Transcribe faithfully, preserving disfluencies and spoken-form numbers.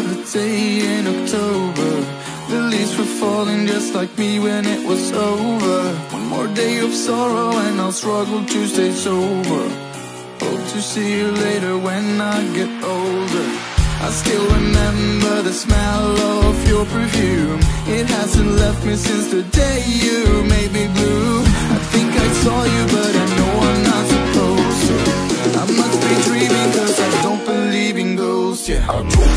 day in October. The leaves were falling just like me when it was over. One more day of sorrow and I'll struggle to stay sober. Hope to see you later when I get older. I still remember the smell of your perfume. It hasn't left me since the day you made me blue. I think I saw you but I know I'm not supposed to. I must be dreaming cause I don't believe in ghosts, yeah.